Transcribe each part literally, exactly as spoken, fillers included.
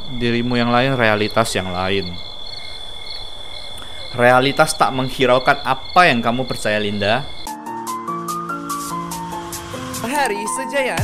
Dirimu yang lain, realitas yang lain. Realitas tak menghiraukan apa yang kamu percaya, Linda. Hari Sejayan.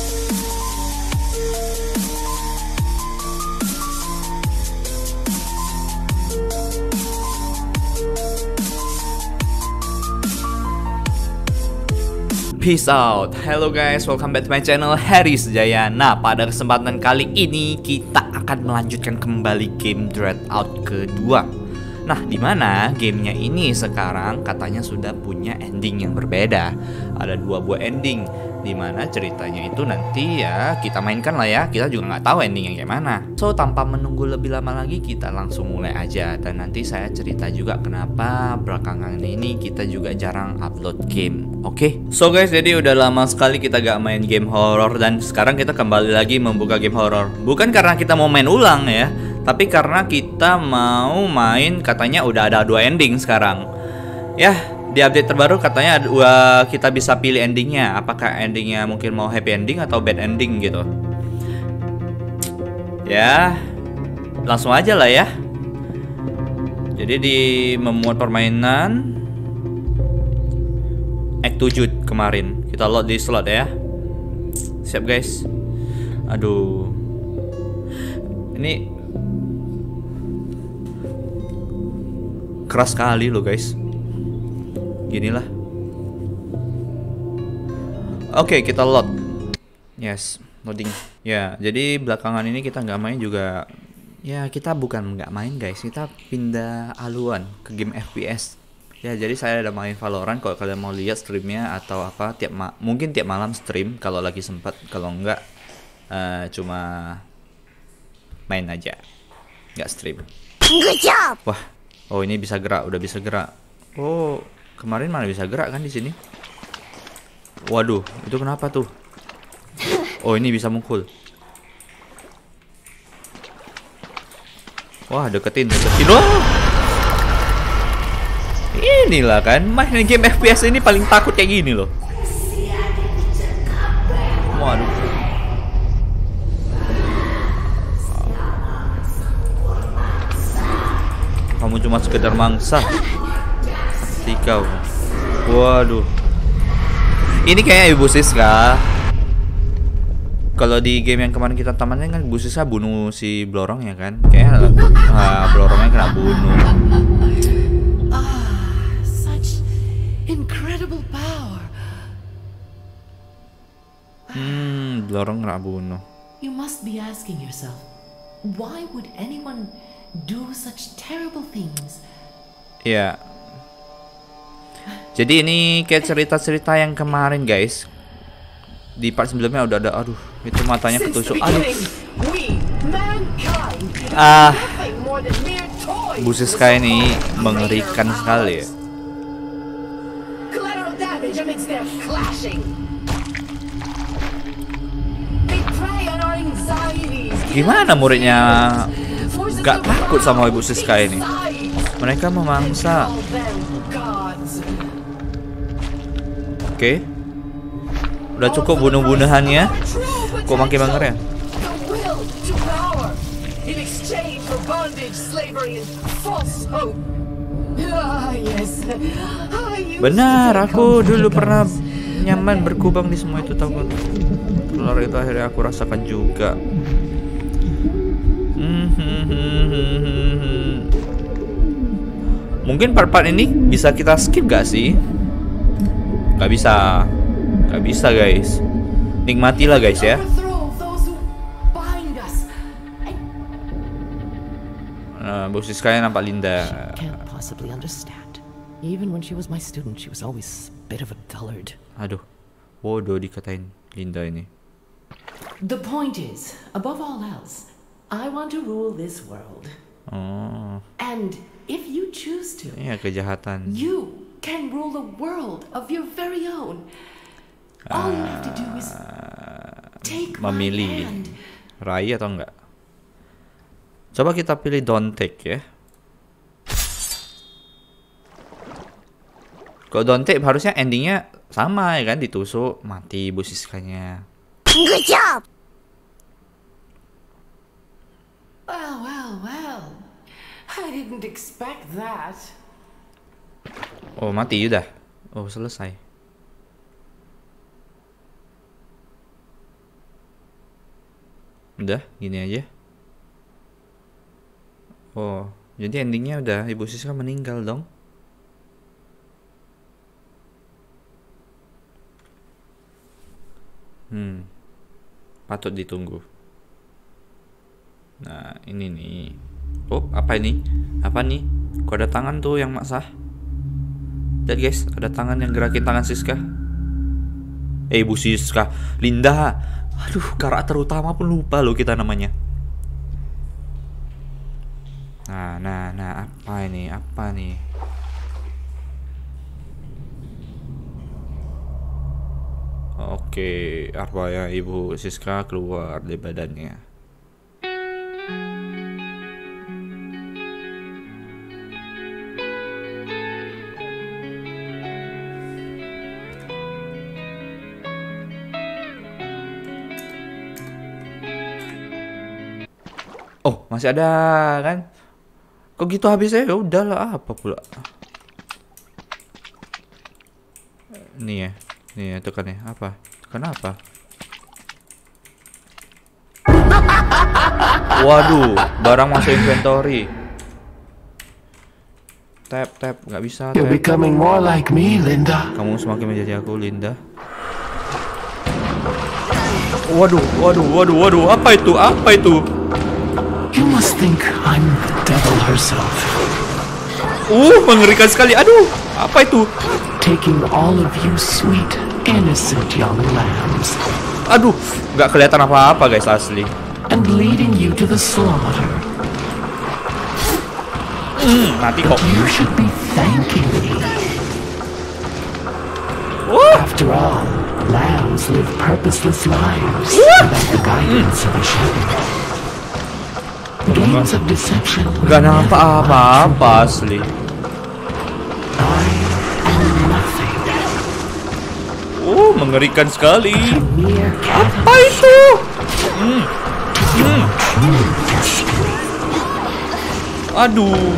Peace out. Hello guys, welcome back to my channel Hari Sejayan. Nah, pada kesempatan kali ini kita akan melanjutkan kembali game Dreadout kedua. Nah, dimana gamenya ini sekarang katanya sudah punya ending yang berbeda. Ada dua buah ending, dimana ceritanya itu nanti ya kita mainkan lah ya. Kita juga nggak tahu endingnya kayak mana. So, tanpa menunggu lebih lama lagi, kita langsung mulai aja. Dan nanti saya cerita juga kenapa belakangan ini kita juga jarang upload game. Oke, okay? So guys, jadi udah lama sekali kita gak main game horror. Dan sekarang kita kembali lagi membuka game horror. Bukan karena kita mau main ulang ya, tapi karena kita mau main, katanya udah ada dua ending sekarang. Ya, di update terbaru katanya dua, kita bisa pilih endingnya. Apakah endingnya mungkin mau happy ending atau bad ending gitu. Ya, langsung aja lah ya. Jadi di memuat permainan Act tujuh kemarin kita load di slot ya. Siap guys. Aduh, ini keras sekali loh guys. Ginilah. Oke, okay, kita load. Yes, loading. Ya, jadi belakangan ini kita nggak main juga. Ya, kita bukan nggak main guys, kita pindah haluan ke game F P S. Ya, jadi saya ada main Valorant. Kalau kalian mau lihat streamnya atau apa, tiap ma mungkin tiap malam stream kalau lagi sempat. Kalau enggak, uh, cuma main aja, nggak stream. Good job. Wah, oh ini bisa gerak, udah bisa gerak. Oh, kemarin mana bisa gerak kan di sini? Waduh, itu kenapa tuh? Oh, ini bisa mukul. Wah, deketin, deketin. Wah. Inilah kan, main game F P S ini paling takut kayak gini loh. Waduh. Kamu cuma sekedar mangsa. Hati kau. Waduh. Ini kayak Ibu Siska. Kalau di game yang kemarin kita tamatkan kan Ibu Siska bunuh si Blorong ya kan. Kayaknya ah, Blorongnya kena bunuh. Incredible power. Hmm, Blorong nggak bunuh. You must be asking yourself, why would anyone do such terrible things? Ya. Jadi ini kayak cerita-cerita yang kemarin guys. Di part sebelumnya udah ada, aduh, itu matanya ketusuk. Aduh. Ah. Bu Siska ini mengerikan sekali ya. Gimana muridnya gak takut sama Ibu Siska ini? Mereka memangsa. Oke, okay. Udah cukup bunuh-bunuhannya. Kok makin banger ya? Benar, aku dulu pernah nyaman berkubang di semua itu, tahu kan? Keluar itu akhirnya aku rasakan juga. Mungkin part-part ini bisa kita skip gak sih? Gak bisa. Gak bisa guys. Nikmatilah guys ya. Nah, Bu Siska nampak Linda. Even when she was my student, she was always a bit of a dullard. Aduh, bodoh dikatain Linda ini. The point is, above all else, I want to rule this world. Oh. And if you choose to, iya kejahatan. You can rule a world of your very own. All you have to do is take memilih my hand. Rai atau enggak. Coba kita pilih don't take ya. Kalau don't take harusnya endingnya sama ya kan, ditusuk mati Bu Siskanya. Good job. I didn't expect that. Oh, mati udah. Oh, selesai. Udah, gini aja. Oh, jadi endingnya udah Ibu Siska meninggal dong. Hmm, patut ditunggu. Nah, ini nih. Oh, apa ini? Apa nih? Kok ada tangan tuh yang maksah? Lihat guys, ada tangan yang gerakin tangan Siska. Eh, Ibu Siska, Linda. Aduh, karakter utama pun lupa loh kita namanya. Nah, nah, nah, apa ini? Apa nih? Oke, apa ya Ibu Siska keluar dari badannya. Oh, masih ada kan? Kok gitu habisnya? Ya udahlah, apa pula? Nih ya, nih ya, tekan ya. Apa? Tekan apa? Waduh, barang masuk inventory. Tap, tap, nggak bisa. You're Tap. becoming more like me, Linda. Kamu semakin menjadi aku, Linda. Waduh, waduh, waduh, waduh. Apa itu? Apa itu? You must think I'm the devil herself, Uh, mengerikan sekali. Aduh, apa itu? taking all of you sweet, innocent young lambs Aduh, nggak kelihatan apa-apa guys asli. and leading you to the slaughter. Hmm, mati kok. You should be thanking me. Wah, After all, lambs live purposeless lives without the guidance of a shepherd. Games of deception nggak nampak apa-apa asli. I am nothing. Uh, mengerikan sekali. Mere cat Apa itu? Hmm, hmm. destiny. Aduh.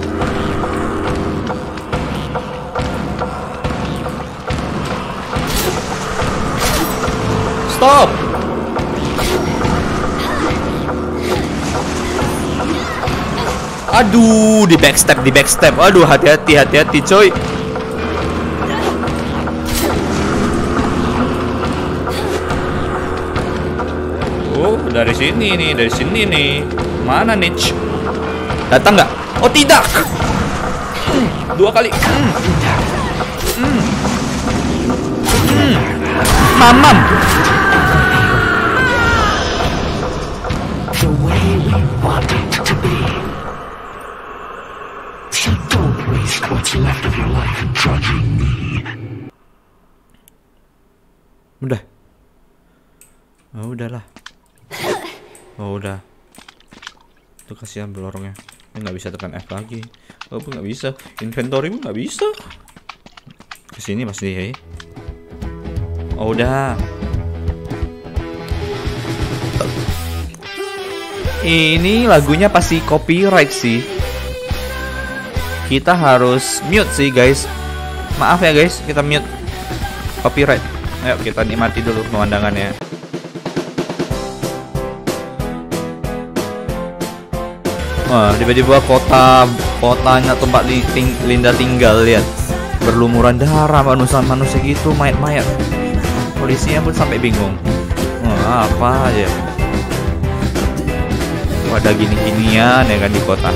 Stop. Aduh, di backstep, di backstep. Aduh, hati-hati, hati-hati, coy. Oh, dari sini nih, dari sini nih. Mana nih? Datang nggak? Oh, tidak. Hmm, dua kali. Hmm. Hmm. Hmm. Mamam. The way we want it to be. So don't waste what's left of your life drudging me. Udah. Oh, udahlah. Oh, udah. Itu kasihan belorongnya. Ini nggak bisa tekan F lagi. Oh, pun nggak bisa. Inventory pun nggak bisa. Kesini pasti ya. Oh, udah. Ini lagunya pasti copyright sih. Kita harus mute sih guys. Maaf ya guys, kita mute copyright. Ayo kita nikmati dulu pemandangannya. Wah, tiba-tiba kota kotanya tempat li, ting, Linda tinggal, lihat berlumuran darah manusia-manusia gitu, mayat-mayat. Polisinya pun sampai bingung. Wah, apa aja? Ada gini-ginian ya kan di kota.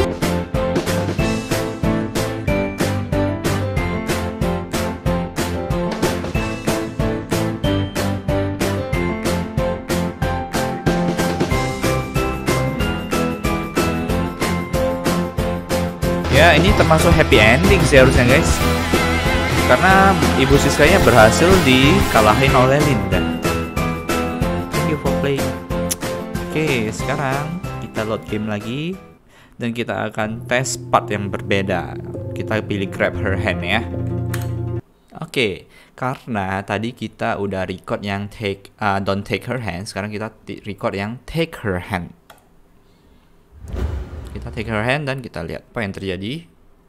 Ya, ini termasuk happy ending sih harusnya guys. Karena Ibu Siskanya berhasil dikalahin oleh Linda. Thank you for playing. Oke, sekarang kita load game lagi dan kita akan tes part yang berbeda. Kita pilih grab her hand ya. Oke, karena tadi kita udah record yang take uh, don't take her hand, sekarang kita record yang take her hand. Kita take her hand dan kita lihat apa yang terjadi.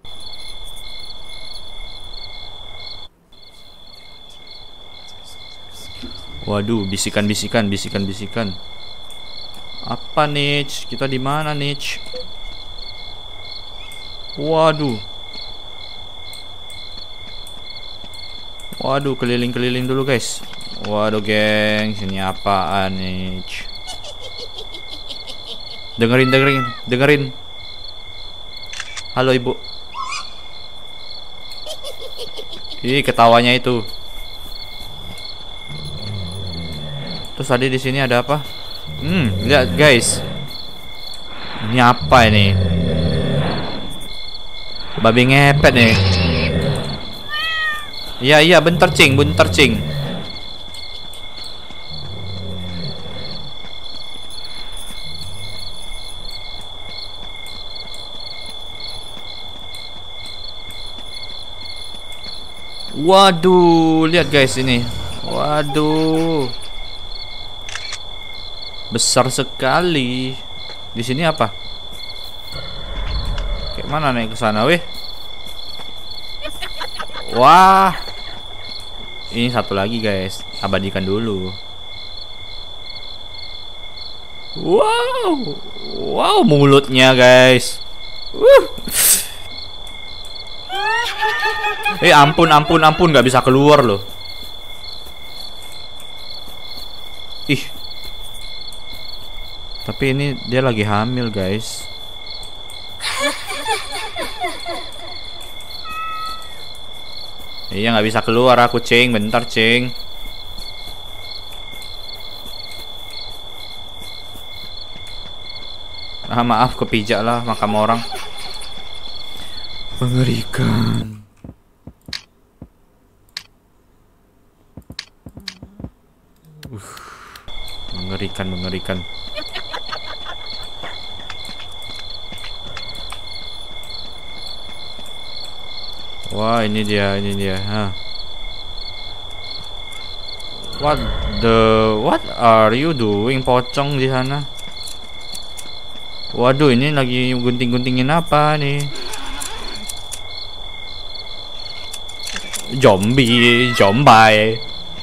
Waduh, bisikan-bisikan, bisikan-bisikan. Apa Nich? Kita di mana Nich? Waduh. Waduh, keliling-keliling dulu guys. Waduh geng, sini apaan Nich? Dengerin, dengerin, dengerin. Halo ibu. Ih, ketawanya itu. Terus tadi di sini ada apa? Hmm, lihat guys. Ini apa ini? Babi ngepet nih. Iya iya, bentar cing, bentar cing. Waduh, lihat guys ini. Waduh. Besar sekali. Di sini apa? Kayak mana naik ke sana, weh? Wah. Ini satu lagi, guys. Abadikan dulu. Wow. Wow, mulutnya, guys. Uh. Eh, ampun, ampun, ampun, nggak bisa keluar loh. Ih. Tapi ini dia lagi hamil, guys. Iya, nggak bisa keluar aku, cing. Bentar, cing. Ah, maaf, kepijak lah makam orang. Mengerikan. Uh, mengerikan, mengerikan. Wah, ini dia, ini dia. Huh. What the what are you doing, pocong di sana? Waduh, ini lagi gunting-guntingin apa nih? Zombie, zombie.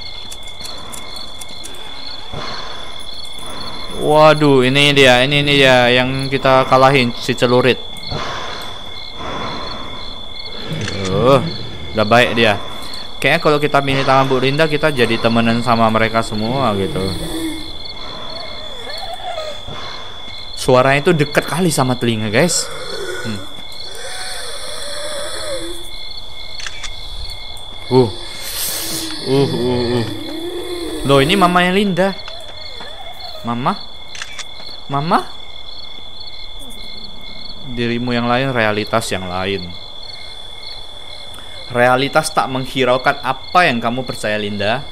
Waduh, ini dia, ini ini dia yang kita kalahin, si celurit. Uh, udah baik dia. Kayaknya kalau kita pilih tangan Bu Linda, kita jadi temenan sama mereka semua gitu. Suaranya itu dekat kali sama telinga, guys. Hmm. Uh. Uh, uh, uh. Loh, ini mamanya Linda. Mama? Mama? Dirimu yang lain, realitas yang lain. Realitas tak menghiraukan apa yang kamu percaya, Linda.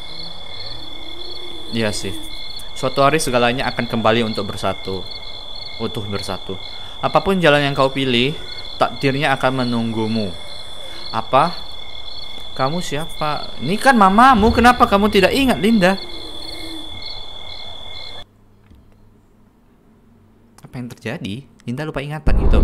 Iya sih. Suatu hari segalanya akan kembali untuk bersatu. Utuh bersatu. Apapun jalan yang kau pilih, takdirnya akan menunggumu. Apa? Kamu siapa? Ini kan mamamu, kenapa kamu tidak ingat, Linda? Apa yang terjadi? Linda lupa ingatan gitu.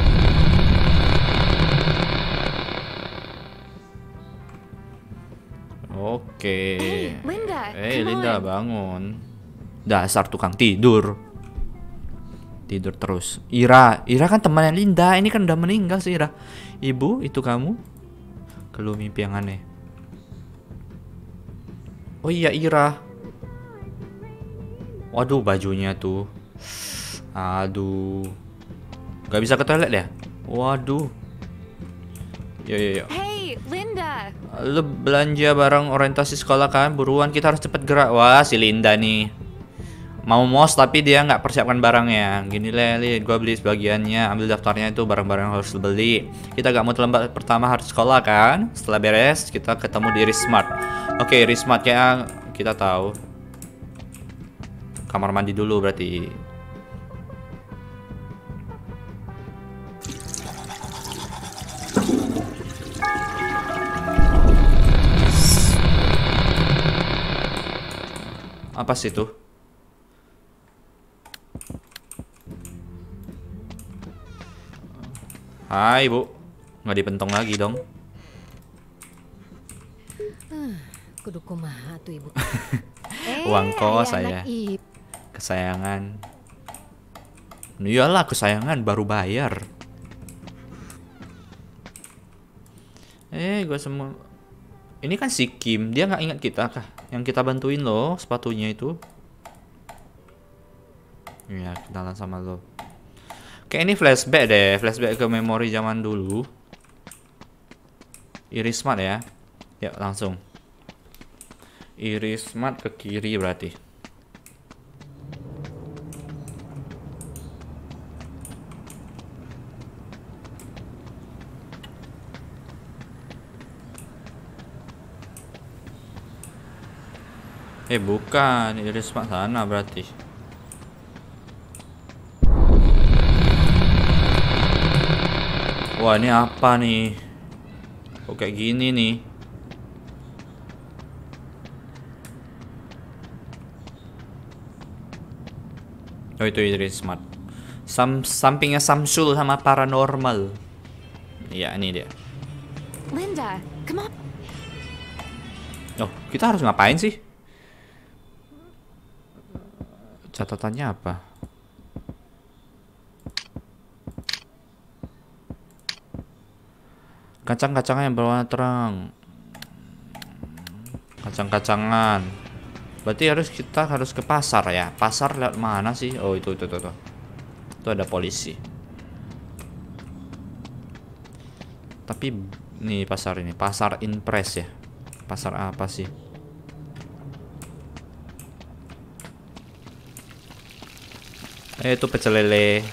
Oke. Hey, Linda. Eh, hey, come Linda, on. bangun. Dasar tukang tidur. Tidur terus. Ira, Ira kan temannya Linda. Ini kan udah meninggal sih, Ira. Ibu, itu kamu? Keluh mimpi yang aneh. Oh iya, Ira. Waduh, bajunya tuh. Aduh. Gak bisa ke toilet ya? Waduh. Yo yo yo. Hey, Linda. Lu belanja barang orientasi sekolah kan? Buruan, kita harus cepet gerak. Wah, si Linda nih. Mau mos tapi dia nggak persiapkan barangnya. Gini Leli, gue beli sebagiannya. Ambil daftarnya itu barang-barang yang harus beli. Kita gak mau terlambat, pertama harus sekolah kan? Setelah beres, kita ketemu di Rismart. Oke, Rismart kayak kita tahu. Kamar mandi dulu berarti. Apa sih itu? Hai Bu, nggak dipentong lagi dong. Kudu kumaha tuh ibu. eh, Uang kos aya saya. anak ip. Kesayangan. Iyalah kesayangan baru bayar. Eh, gue semua. Ini kan si Kim, dia nggak ingat kita kah? Yang kita bantuin loh sepatunya itu. Iya, kenalan sama lo. Kayak ini flashback deh, flashback ke memori zaman dulu. Iris Smart ya. Ya, langsung. Iris Smart ke kiri berarti. Eh bukan, Iris Smart sana berarti. Wah ini apa nih? Kok kayak gini nih? Oh itu Iris Smart. Sam sampingnya Samsul sama paranormal. Iya ini dia. Linda, come on. Oh kita harus ngapain sih? Catatannya apa? Kacang-kacangan yang berwarna terang. Kacang-kacangan. Berarti harus kita harus ke pasar ya. Pasar lewat mana sih? Oh itu itu itu. Itu, itu ada polisi. Tapi nih pasar ini, pasar Impress ya. Pasar apa sih? Eh itu pecel lele.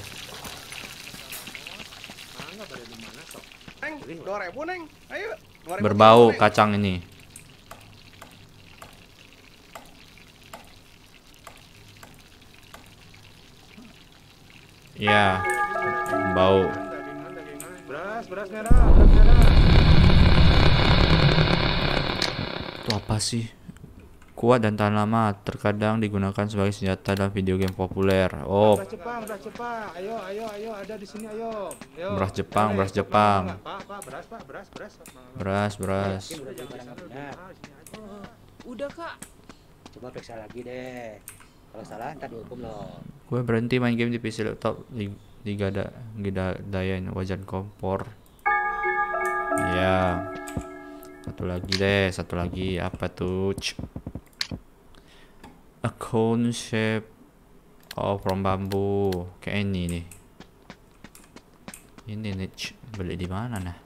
Berbau kacang ini. Ya, bau. Beras, beras merah, beras merah. Itu apa sih? Kuat dan tahan lama, terkadang digunakan sebagai senjata dalam video game populer. Oh, Beras Jepang, beras Jepang. Ayo, ayo, ayo, ada di sini, ayo. Ayo. Beras Jepang, Boleh, beras Pak, Jepang. Pak, Pak, beras, Pak, beras, beras. beras, beras. Udah kak. Coba periksa lagi deh. Kalau salah ntar dihukum loh. Gue berhenti main game di P C laptop di di gada dayain wajan kompor. Ya. Satu lagi deh, satu lagi apa tuh? Ch. A cone shape. Oh, from bambu. Kayak ini nih. Ini nih, ch. Beli di mana nah?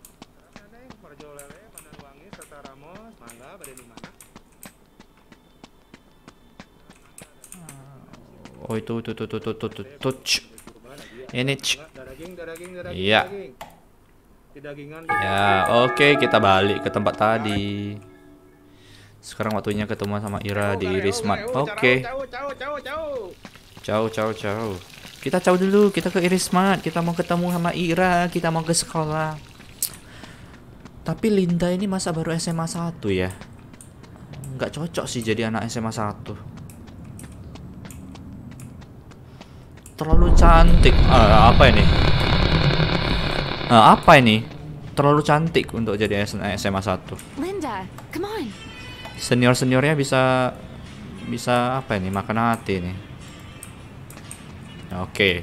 Oh itu tuh tuh tuh tuh tuh tuh tuh ch. Ini ch. Iya. Ya, oke kita balik ke tempat tadi. Sekarang waktunya ketemu sama Ira di Iris Smart. Oke. Ciao, ciao, ciao. Kita ciao dulu, kita ke Iris Smart. Kita mau ketemu sama Ira, kita mau ke sekolah. Tapi Linda ini masa baru S M A satu ya? Nggak cocok sih jadi anak S M A satu. Terlalu cantik. Ah, apa ini? Ah, apa ini? Terlalu cantik untuk jadi S M A satu. Linda, come on. Senior-seniornya bisa bisa apa ini? Makan hati nih. Oke.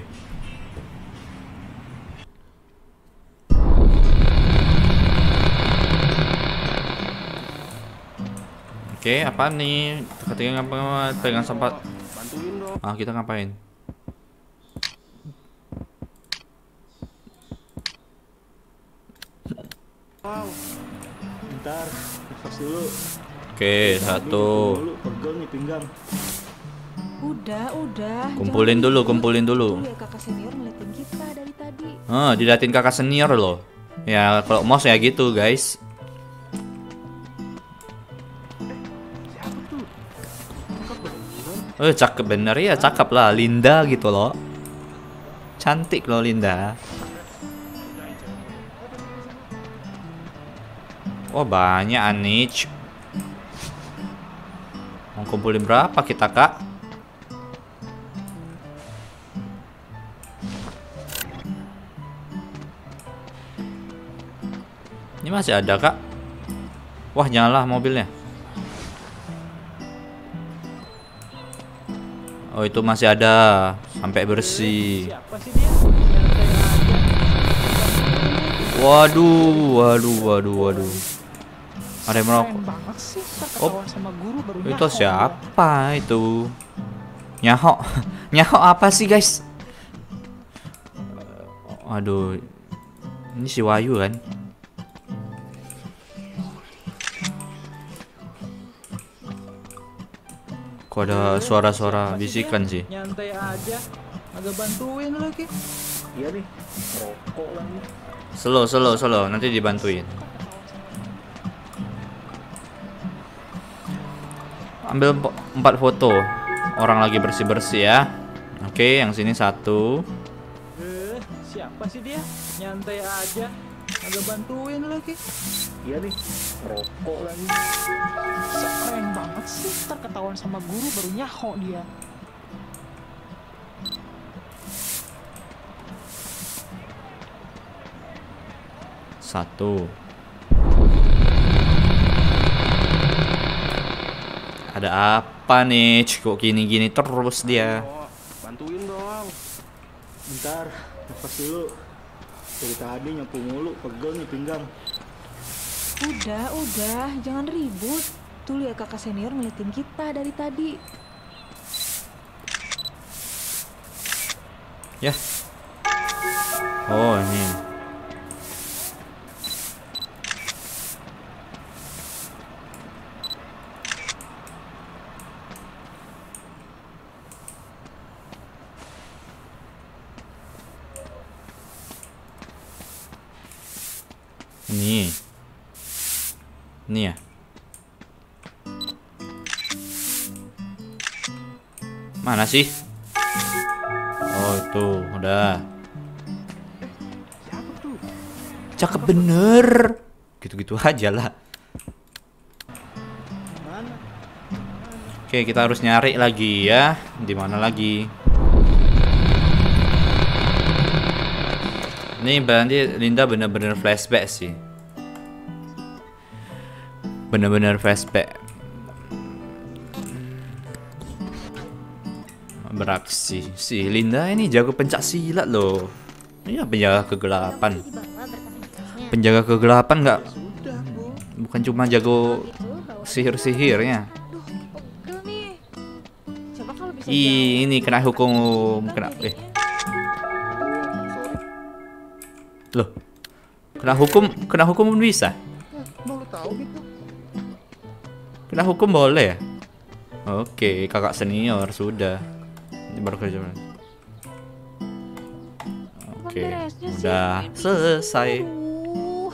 Oke, apa nih? Ketika ngapa pegang sempat. Ah, kita ngapain? Wow. Bentar, nafas dulu. Oke, satu. Dulu, pegel nih pinggang. Udah, udah. Kumpulin Jangan dulu, ribut. kumpulin dulu. Tuh ya kakak senior ngeliatin kita dari tadi. Ah, diliatin kakak senior loh. Ya, kalau mouse ya gitu, guys. Eh, cakep bener ya, cakep lah. Linda gitu loh. Cantik loh Linda. Oh banyak Anich. Mau kumpulin berapa kita kak? Ini masih ada kak? Wah nyala mobilnya. Oh itu masih ada sampai bersih. Siapa sih dia? Waduh, waduh, waduh, waduh. Ada yang merokok. Banget sih, Oh, sama guru baru itu siapa itu? Nyahok, nyahok apa sih guys? Aduh, ini si Wahyu kan? Kok ada suara-suara bisikan sih? Nyantai aja, agak bantuin lagi. Iya nih, rokok lagi. Slow, slow, slow. Nanti dibantuin. Ambil empat foto. Orang lagi bersih-bersih ya. Oke, yang sini satu. Eh, siapa sih dia? Nyantai aja, agak bantuin lagi. Iya nih, rokok lagi. Keren banget sih, ntar ketahuan sama guru baru nyaho dia. Satu. Ada apa nih? Kok gini-gini terus dia? Oh, bantuin dong. Bentar, nafas dulu. Dari tadi nyapu mulu, pegel nih pinggang. Udah, udah, jangan ribut. Tuh lihat kakak senior ngeliatin kita dari tadi. Ya. Oh, ini. Ini. Ini ya. Mana sih? Oh, itu udah. Siapa tuh? Cakep bener. Gitu-gitu aja lah. Mana? Oke, kita harus nyari lagi ya. Di mana lagi? Ini berarti Linda bener-bener flashback sih. Bener-bener flashback. Beraksi. Si Linda ini jago pencak silat loh. Iya, penjaga kegelapan. Penjaga kegelapan nggak? Bukan cuma jago sihir-sihirnya. Pegel nih. Coba kalau bisa Ih, ini kena hukum. Kena eh. Loh. Kena hukum, kena hukum pun bisa. Mau lu tahu gitu? Kena hukum boleh ya? Oke, kakak senior sudah. Ini baru kerja. Oke, udah selesai. Uh,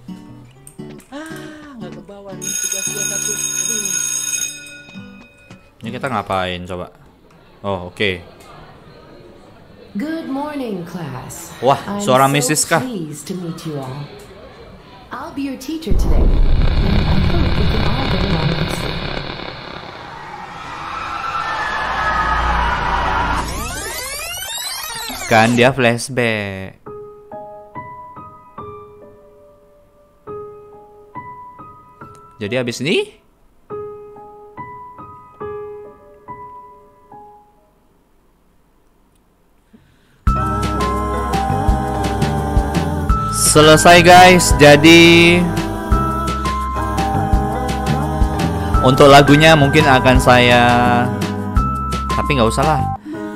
Ah, nggak kebawa nih tugas dua satu. Aduh. Ini kita ngapain coba? Oh, oke. Good morning, class. Wah, I'm suara so Missus kah? pleased to meet you all. I'll be your teacher today, and I hope we can all get along nicely. Kan dia flashback. Jadi habis ini selesai guys. Jadi untuk lagunya mungkin akan saya, tapi nggak usah lah.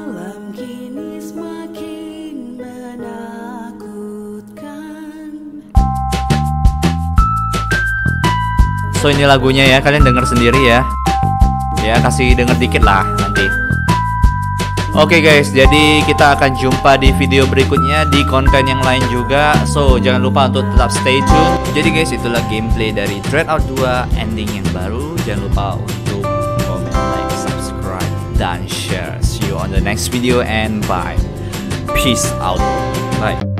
So ini lagunya ya, kalian denger sendiri ya. Ya kasih denger dikit lah nanti. Oke guys, jadi kita akan jumpa di video berikutnya di konten yang lain juga. So jangan lupa untuk tetap stay tune. Jadi guys, itulah gameplay dari Dreadout dua ending yang baru. Jangan lupa untuk comment, like, subscribe, dan share. See you on the next video and bye. Peace out. Bye.